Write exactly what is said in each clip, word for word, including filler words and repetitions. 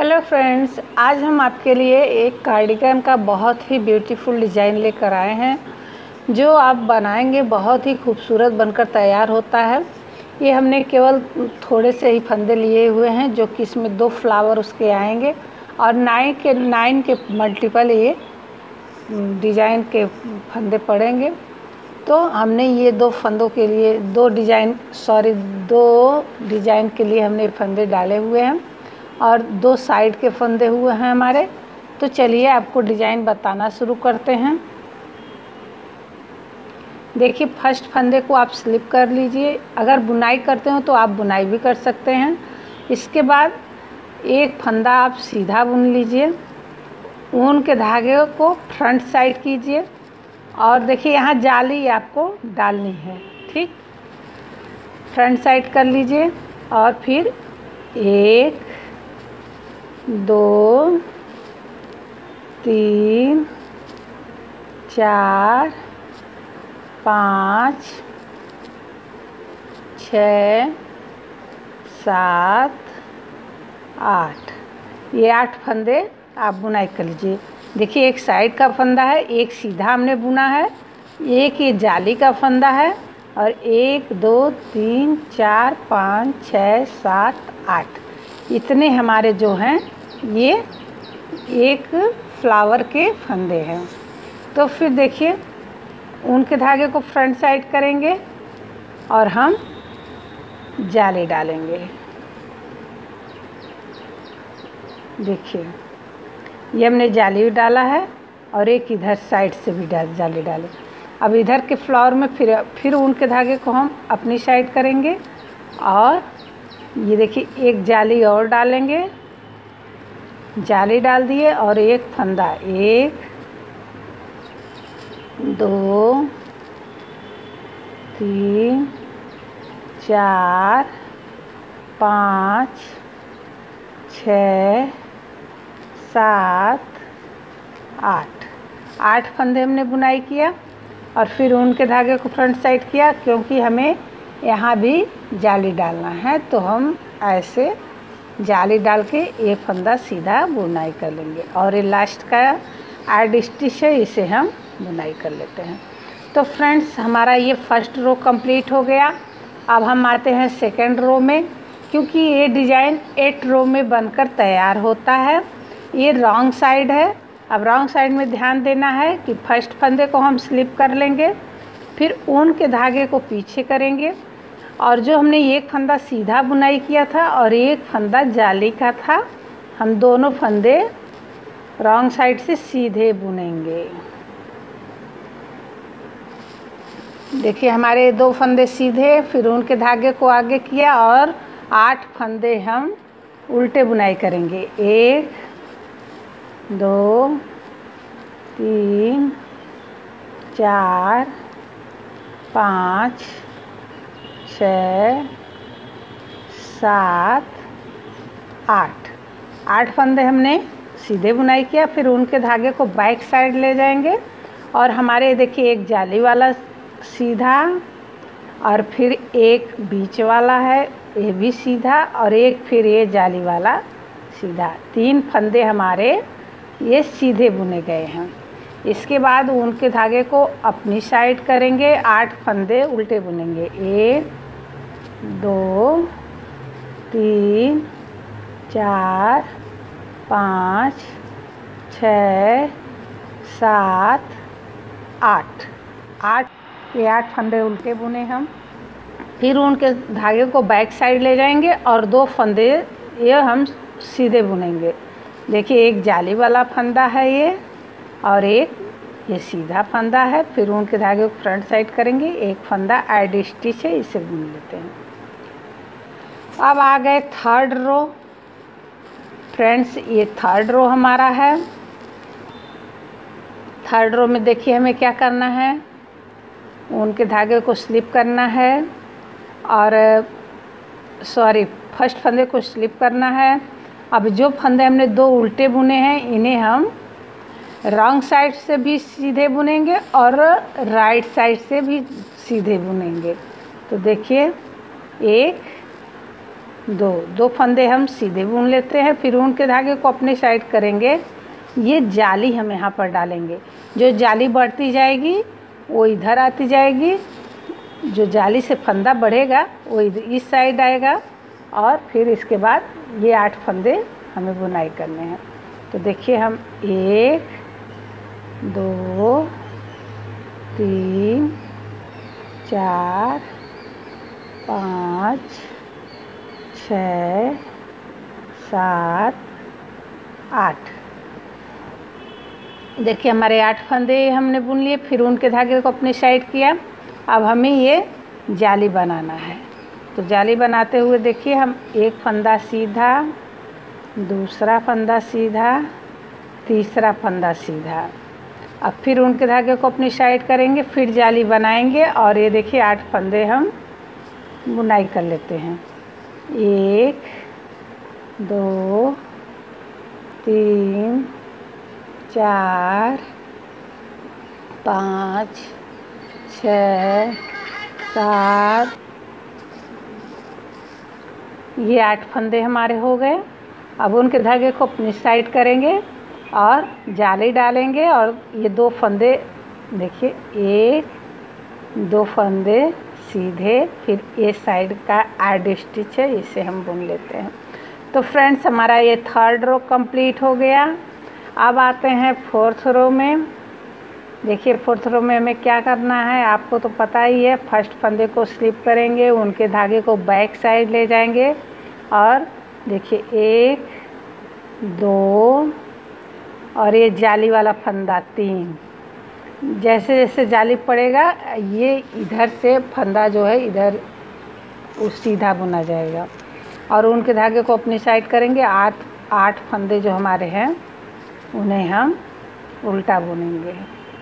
Hello friends, आज हम आपके लिए एक कार्डिगन का बहुत ही ब्यूटीफुल डिज़ाइन लेकर आए हैं जो आप बनाएंगे बहुत ही खूबसूरत बनकर तैयार होता है। ये हमने केवल थोड़े से ही फंदे लिए हुए हैं जो कि इसमें दो फ्लावर उसके आएंगे और नाइन के नाइन के मल्टीपल ये डिज़ाइन के फंदे पड़ेंगे। तो हमने ये दो फंदों के लिए दो डिज़ाइन सॉरी दो डिज़ाइन के लिए हमने फंदे डाले हुए हैं और दो साइड के फंदे हुए हैं हमारे। तो चलिए आपको डिज़ाइन बताना शुरू करते हैं। देखिए, फर्स्ट फंदे को आप स्लिप कर लीजिए। अगर बुनाई करते हो तो आप बुनाई भी कर सकते हैं। इसके बाद एक फंदा आप सीधा बुन लीजिए। ऊन के धागे को फ्रंट साइड कीजिए और देखिए यहाँ जाली आपको डालनी है, ठीक। फ्रंट साइड कर लीजिए और फिर एक दो तीन चार पाँच छः सात आठ, ये आठ फंदे आप बुनाई कर लीजिए। देखिए, एक साइड का फंदा है, एक सीधा हमने बुना है, एक ये जाली का फंदा है और एक दो तीन चार पाँच छः सात आठ, इतने हमारे जो हैं ये एक फ्लावर के फंदे हैं। तो फिर देखिए, ऊन के धागे को फ्रंट साइड करेंगे और हम जाली डालेंगे। देखिए, ये हमने जाली डाला है और एक इधर साइड से भी डाल जाली डाले। अब इधर के फ्लावर में फिर फिर ऊन के धागे को हम अपनी साइड करेंगे और ये देखिए एक जाली और डालेंगे। जाली डाल दिए और एक फंदा, एक दो तीन चार पाँच छः सात आठ, आठ फंदे हमने बुनाई किया और फिर ऊन के धागे को फ्रंट साइड किया क्योंकि हमें यहाँ भी जाली डालना है। तो हम ऐसे जाली डाल के ये फंदा सीधा बुनाई कर लेंगे और ये लास्ट का एड स्टिच है, इसे हम बुनाई कर लेते हैं। तो फ्रेंड्स, हमारा ये फर्स्ट रो कंप्लीट हो गया। अब हम आते हैं सेकेंड रो में, क्योंकि ये डिज़ाइन एट रो में बनकर तैयार होता है। ये रॉन्ग साइड है। अब रॉन्ग साइड में ध्यान देना है कि फर्स्ट फंदे को हम स्लिप कर लेंगे, फिर ऊन के धागे को पीछे करेंगे और जो हमने एक फंदा सीधा बुनाई किया था और एक फंदा जाली का था, हम दोनों फंदे रॉन्ग साइड से सीधे बुनेंगे। देखिए, हमारे दो फंदे सीधे, फिर ऊन के धागे को आगे किया और आठ फंदे हम उल्टे बुनाई करेंगे। एक दो तीन चार पाँच छः सात आठ, आठ फंदे हमने सीधे बुनाई किया। फिर ऊन के धागे को बैक साइड ले जाएंगे और हमारे देखिए एक जाली वाला सीधा और फिर एक बीच वाला है, ये भी सीधा और एक फिर ये जाली वाला सीधा, तीन फंदे हमारे ये सीधे बुने गए हैं। इसके बाद ऊन के धागे को अपनी साइड करेंगे, आठ फंदे उल्टे बुनेंगे। एक दो तीन चार पाँच छः सात आठ, आठ ये आठ फंदे उल्टे बुने हम। फिर ऊन के धागे को बैक साइड ले जाएंगे और दो फंदे ये हम सीधे बुनेंगे। देखिए, एक जाली वाला फंदा है ये और एक ये सीधा फंदा है। फिर ऊन के धागे को फ्रंट साइड करेंगे, एक फंदा एड स्टिच है, इसे बुन लेते हैं। अब आ गए थर्ड रो। फ्रेंड्स, ये थर्ड रो हमारा है। थर्ड रो में देखिए हमें क्या करना है, ऊन के धागे को स्लिप करना है और सॉरी फर्स्ट फंदे को स्लिप करना है। अब जो फंदे हमने दो उल्टे बुने हैं इन्हें हम रॉन्ग साइड से भी सीधे बुनेंगे और राइट साइड से भी सीधे बुनेंगे। तो देखिए, एक दो दो फंदे हम सीधे बुन लेते हैं। फिर ऊन के धागे को अपने साइड करेंगे। ये जाली हम यहाँ पर डालेंगे। जो जाली बढ़ती जाएगी वो इधर आती जाएगी। जो जाली से फंदा बढ़ेगा वो इधर इस साइड आएगा। और फिर इसके बाद ये आठ फंदे हमें बुनाई करने हैं। तो देखिए हम एक दो तीन चार पाँच छः सात आठ। देखिए हमारे आठ फंदे हमने बुन लिए। फिर ऊन के धागे को अपने साइड किया। अब हमें ये जाली बनाना है। तो जाली बनाते हुए देखिए हम एक फंदा सीधा, दूसरा फंदा सीधा, तीसरा फंदा सीधा। अब फिर ऊन के धागे को अपनी साइड करेंगे, फिर जाली बनाएंगे और ये देखिए आठ फंदे हम बुनाई कर लेते हैं। एक दो तीन चार पाँच छः सात। ये आठ फंदे हमारे हो गए। अब उनके धागे को अपनी साइड करेंगे और जाली डालेंगे। और ये दो फंदे देखिए, एक दो फंदे सीधे, फिर ये साइड का एड स्टिच है, इसे हम बुन लेते हैं। तो फ्रेंड्स हमारा ये थर्ड रो कंप्लीट हो गया। अब आते हैं फोर्थ रो में। देखिए फोर्थ रो में हमें क्या करना है आपको तो पता ही है। फर्स्ट फंदे को स्लिप करेंगे, उनके धागे को बैक साइड ले जाएंगे और देखिए एक दो और ये जाली वाला फंदा तीन। जैसे जैसे जाली पड़ेगा ये इधर से फंदा जो है इधर उस सीधा बुना जाएगा। और उनके धागे को अपनी साइड करेंगे। आठ आठ फंदे जो हमारे हैं उन्हें हम उल्टा बुनेंगे।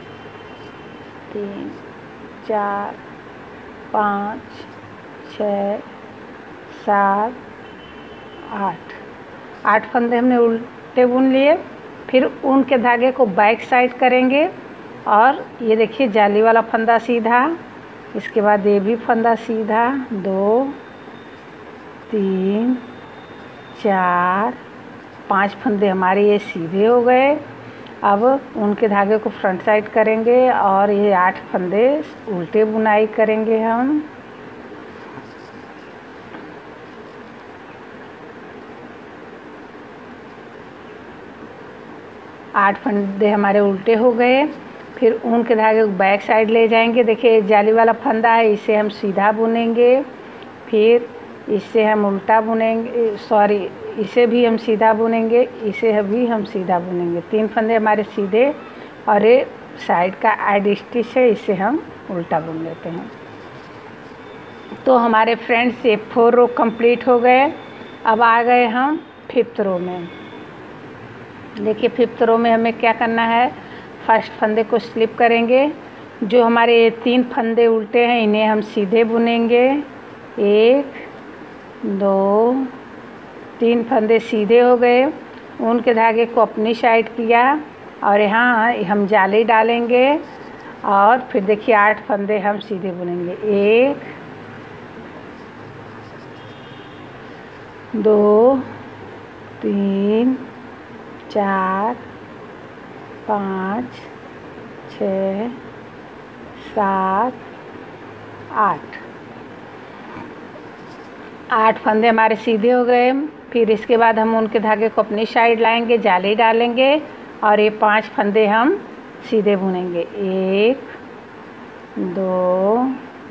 तीन चार पाँच छः सात आठ। आठ फंदे हमने उल्टे बुन लिए। फिर ऊन के धागे को बैक साइड करेंगे और ये देखिए जाली वाला फंदा सीधा, इसके बाद ये भी फंदा सीधा, दो तीन चार पांच फंदे हमारे ये सीधे हो गए। अब उनके धागे को फ्रंट साइड करेंगे और ये आठ फंदे उल्टे बुनाई करेंगे हम। आठ फंदे हमारे उल्टे हो गए। फिर ऊन के धागे को बैक साइड ले जाएंगे। देखिए जाली वाला फंदा है, इसे हम सीधा बुनेंगे। फिर इससे हम उल्टा बुनेंगे, सॉरी इसे भी हम सीधा बुनेंगे, इसे भी हम सीधा बुनेंगे। तीन फंदे हमारे सीधे और ये साइड का एड स्टिच है, इसे हम उल्टा बुन लेते हैं। तो हमारे फ्रेंड्स ये फोर रो कंप्लीट हो गए। अब आ गए हम फिफ्थ रो में। देखिए फिफ्थ रो में हमें क्या करना है, फर्स्ट फंदे को स्लिप करेंगे। जो हमारे ये तीन फंदे उल्टे हैं इन्हें हम सीधे बुनेंगे। एक दो तीन फंदे सीधे हो गए। ऊन के धागे को अपनी साइड किया और यहाँ हम जाली डालेंगे और फिर देखिए आठ फंदे हम सीधे बुनेंगे। एक दो तीन चार पाँच छः सात आठ। आठ फंदे हमारे सीधे हो गए। फिर इसके बाद हम उनके धागे को अपनी साइड लाएंगे, जाली डालेंगे और ये पांच फंदे हम सीधे बुनेंगे। एक दो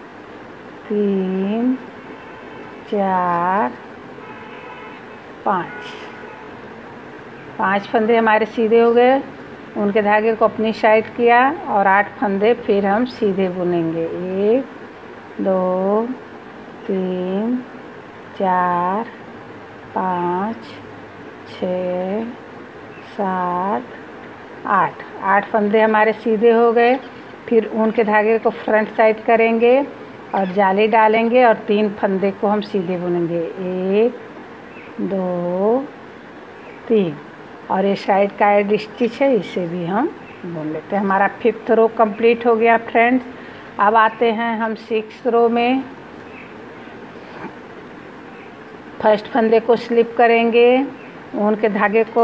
तीन चार पाँच। पांच फंदे हमारे सीधे हो गए। उनके धागे को अपनी साइड किया और आठ फंदे फिर हम सीधे बुनेंगे। एक दो तीन चार पाँच छः सात आठ। आठ फंदे हमारे सीधे हो गए। फिर ऊन के धागे को फ्रंट साइड करेंगे और जाली डालेंगे और तीन फंदे को हम सीधे बुनेंगे। एक दो तीन और ये साइड का एड स्टिच है, इसे भी हम बुन लेते हैं। हमारा फिफ्थ रो कंप्लीट हो गया फ्रेंड्स। अब आते हैं हम सिक्स रो में। फर्स्ट फंदे को स्लिप करेंगे, ऊन के धागे को,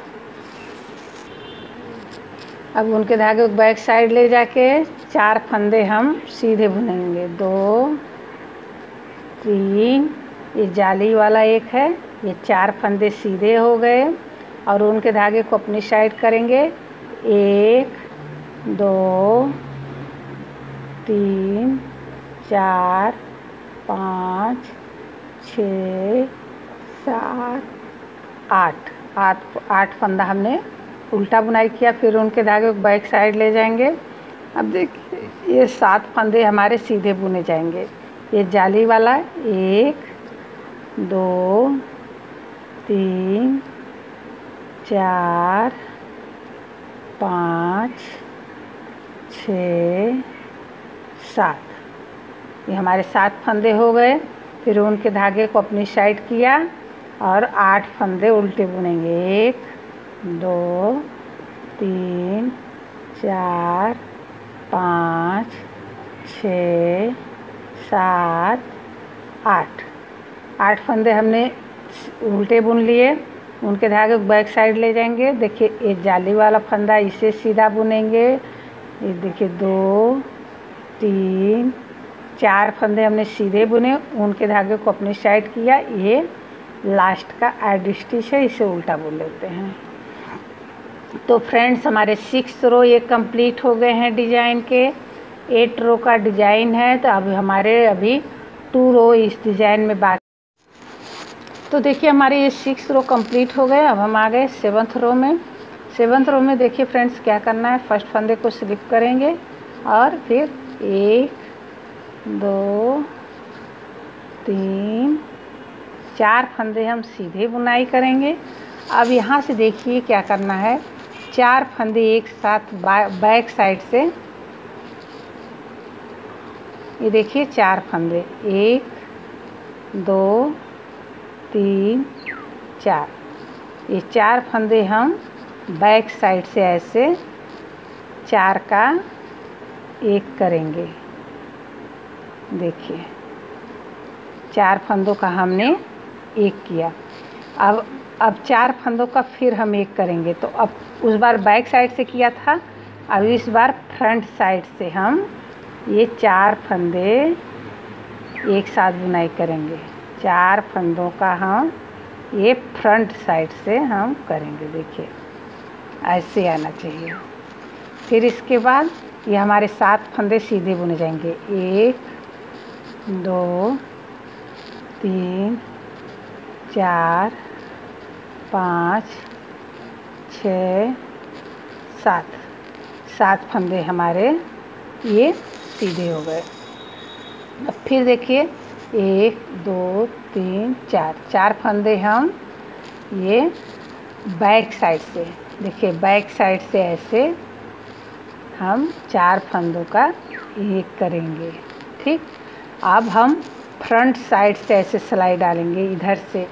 अब ऊन के धागे को बैक साइड ले जाके चार फंदे हम सीधे बुनेंगे। दो, तीन, ये जाली वाला एक है, ये चार फंदे सीधे हो गए और ऊन के धागे को अपनी साइड करेंगे। एक, दो, तीन, चार, पाँच, छः, सात, आठ आठ आठ फंदा हमने उल्टा बुनाई किया। फिर उनके धागे को बैक साइड ले जाएंगे। अब देखिए ये सात फंदे हमारे सीधे बुने जाएंगे। ये जाली वाला एक, दो, तीन, चार, पाँच, छः, सात, ये हमारे सात फंदे हो गए। फिर उनके धागे को अपनी साइड किया और आठ फंदे उल्टे बुनेंगे। एक, दो, तीन, चार, पाँच, छः, सात, आठ आठ फंदे हमने उल्टे बुन लिए। उनके धागे को बैक साइड ले जाएंगे। देखिए ये जाली वाला फंदा, इसे सीधा बुनेंगे। ये देखिए दो, तीन, चार फंदे हमने सीधे बुने, उनके धागे को अपनी साइड किया। ये लास्ट का एड स्टिच है, इसे उल्टा बुन लेते हैं। तो फ्रेंड्स हमारे सिक्स रो ये कंप्लीट हो गए हैं डिजाइन के। एट रो का डिजाइन है, तो अब हमारे अभी टू रो इस डिजाइन में बाकी। तो देखिए हमारे ये सिक्स रो कंप्लीट हो गए। अब हम आ गए सेवन्थ रो में। सेवन्थ रो में देखिए फ्रेंड्स क्या करना है, फर्स्ट फंदे को स्लिप करेंगे और फिर एक, दो, तीन, चार फंदे हम सीधे बुनाई करेंगे। अब यहाँ से देखिए क्या करना है, चार फंदे एक साथ बैक साइड से, ये देखिए चार फंदे, एक, दो, तीन, चार, ये चार फंदे हम बैक साइड से ऐसे चार का एक करेंगे। देखिए चार फंदों का हमने एक किया। अब अब चार फंदों का फिर हम एक करेंगे। तो अब उस बार बैक साइड से किया था, अब इस बार फ्रंट साइड से हम ये चार फंदे एक साथ बुनाई करेंगे। चार फंदों का हम ये फ्रंट साइड से हम करेंगे। देखिए ऐसे आना चाहिए। फिर इसके बाद ये हमारे सात फंदे सीधे बुने जाएंगे। एक, दो, तीन, चार, पाँच, छः, सात, सात फंदे हमारे ये सीधे हो गए। अब फिर देखिए एक, दो, तीन, चार, चार फंदे हम ये बैक साइड से, देखिए बैक साइड से ऐसे हम चार फंदों का एक करेंगे। ठीक, अब हम फ्रंट साइड से ऐसे सिलाई डालेंगे इधर से।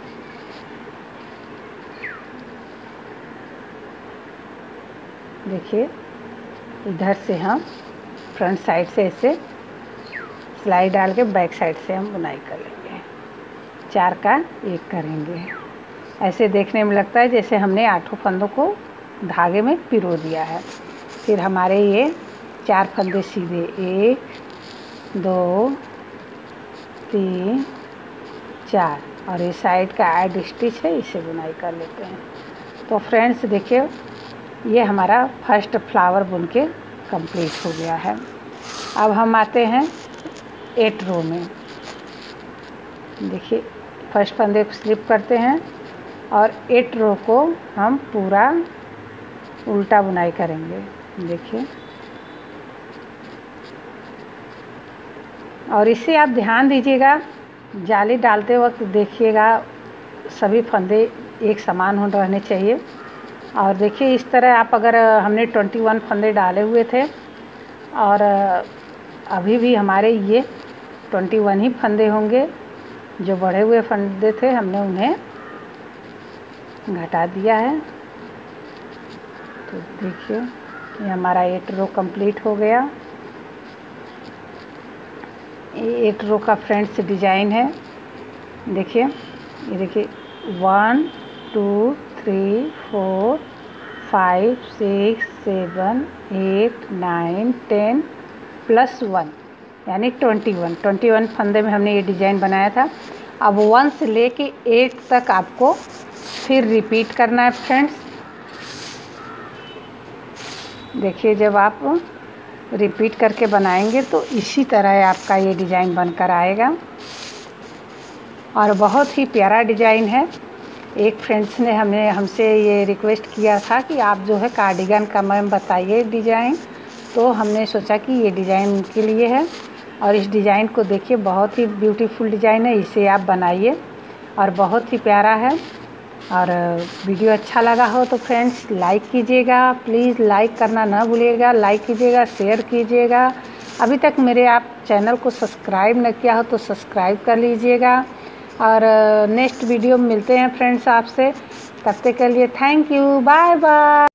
देखिए इधर से हम फ्रंट साइड से ऐसे सिलाई डाल के बैक साइड से हम बुनाई कर लेंगे। चार का एक करेंगे। ऐसे देखने में लगता है जैसे हमने आठों फंदों को धागे में पिरो दिया है। फिर हमारे ये चार फंदे सीधे, एक, दो, तीन, चार, और ये साइड का एड स्टिच है, इसे बुनाई कर लेते हैं। तो फ्रेंड्स देखिए ये हमारा फर्स्ट फ्लावर बुन के कंप्लीट हो गया है। अब हम आते हैं एट रो में। देखिए फर्स्ट फंदे को स्लिप करते हैं और एट रो को हम पूरा उल्टा बुनाई करेंगे। देखिए, और इससे आप ध्यान दीजिएगा, जाली डालते वक्त देखिएगा सभी फंदे एक समान हो रहने चाहिए। और देखिए इस तरह आप, अगर हमने इक्कीस फंदे डाले हुए थे और अभी भी हमारे ये इक्कीस ही फंदे होंगे। जो बढ़े हुए फंदे थे हमने उन्हें घटा दिया है। तो देखिए ये हमारा एट रो कंप्लीट हो गया। ये एट रो का फ्रंट से डिजाइन है। देखिए ये देखिए one two three four five six seven eight nine ten plus one यानी ट्वेंटी वन ट्वेंटी वन फंदे में हमने ये डिज़ाइन बनाया था। अब वन से लेके एट तक आपको फिर रिपीट करना है फ्रेंड्स। देखिए जब आप रिपीट करके बनाएंगे तो इसी तरह आपका ये डिज़ाइन बनकर आएगा और बहुत ही प्यारा डिज़ाइन है। एक फ्रेंड्स ने हमें हमसे ये रिक्वेस्ट किया था कि आप जो है कार्डिगन का मैम बताइए डिज़ाइन, तो हमने सोचा कि ये डिज़ाइन उनके लिए है। और इस डिज़ाइन को देखिए, बहुत ही ब्यूटीफुल डिज़ाइन है, इसे आप बनाइए और बहुत ही प्यारा है। और वीडियो अच्छा लगा हो तो फ्रेंड्स लाइक कीजिएगा, प्लीज़ लाइक करना ना भूलिएगा, लाइक कीजिएगा, शेयर कीजिएगा। अभी तक मेरे आप चैनल को सब्सक्राइब न किया हो तो सब्सक्राइब कर लीजिएगा। और नेक्स्ट वीडियो में मिलते हैं फ्रेंड्स आपसे, तब तक के लिए थैंक यू, बाय बाय।